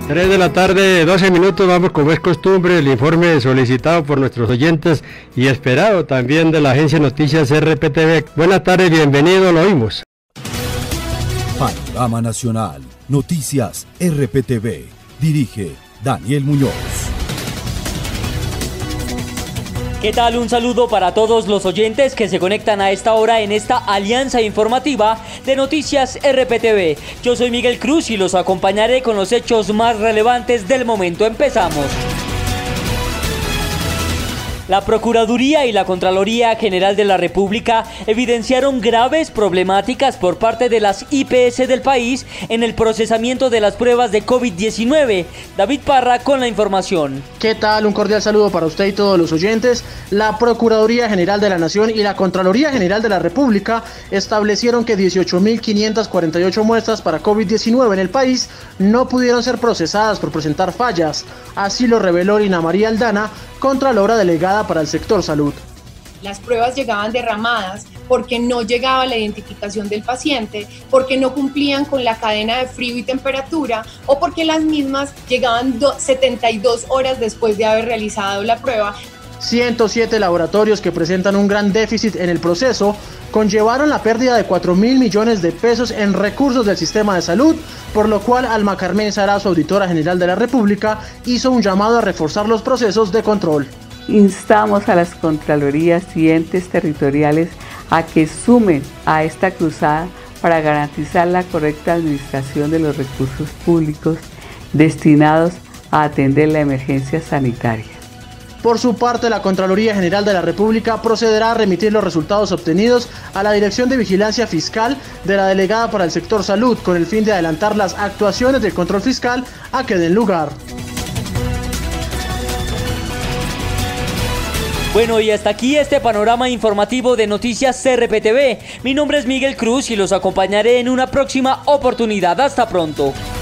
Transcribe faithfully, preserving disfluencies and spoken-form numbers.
tres de la tarde, doce minutos, vamos como es costumbre, el informe solicitado por nuestros oyentes y esperado también de la agencia Noticias R P T V. Buenas tardes, bienvenido, lo oímos. Panorama Nacional, Noticias R P T V, dirige Daniel Muñoz. ¿Qué tal? Un saludo para todos los oyentes que se conectan a esta hora en esta alianza informativa de Noticias R P T V. Yo soy Miguel Cruz y los acompañaré con los hechos más relevantes del momento. Empezamos. La Procuraduría y la Contraloría General de la República evidenciaron graves problemáticas por parte de las I P S del país en el procesamiento de las pruebas de COVID diecinueve. David Parra con la información. ¿Qué tal? Un cordial saludo para usted y todos los oyentes. La Procuraduría General de la Nación y la Contraloría General de la República establecieron que dieciocho mil quinientas cuarenta y ocho muestras para COVID diecinueve en el país no pudieron ser procesadas por presentar fallas. Así lo reveló Lina María Aldana, Contralora Delegada para el sector salud. Las pruebas llegaban derramadas porque no llegaba la identificación del paciente, porque no cumplían con la cadena de frío y temperatura o porque las mismas llegaban setenta y dos horas después de haber realizado la prueba. ciento siete laboratorios que presentan un gran déficit en el proceso conllevaron la pérdida de cuatro mil millones de pesos en recursos del sistema de salud, por lo cual Alma Carmen Sarasua, Auditora General de la República, hizo un llamado a reforzar los procesos de control. Instamos a las Contralorías y entes territoriales a que sumen a esta cruzada para garantizar la correcta administración de los recursos públicos destinados a atender la emergencia sanitaria. Por su parte, la Contraloría General de la República procederá a remitir los resultados obtenidos a la Dirección de Vigilancia Fiscal de la Delegada para el Sector Salud, con el fin de adelantar las actuaciones del control fiscal a que den lugar. Bueno, y hasta aquí este panorama informativo de Noticias R P T V. Mi nombre es Miguel Cruz y los acompañaré en una próxima oportunidad. Hasta pronto.